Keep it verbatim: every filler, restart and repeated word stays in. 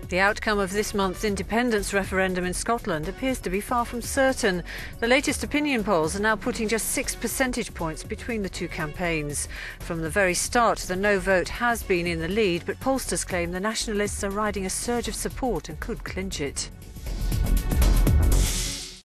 The outcome of this month's independence referendum in Scotland appears to be far from certain. The latest opinion polls are now putting just six percentage points between the two campaigns. From the very start, the no vote has been in the lead, but pollsters claim the nationalists are riding a surge of support and could clinch it.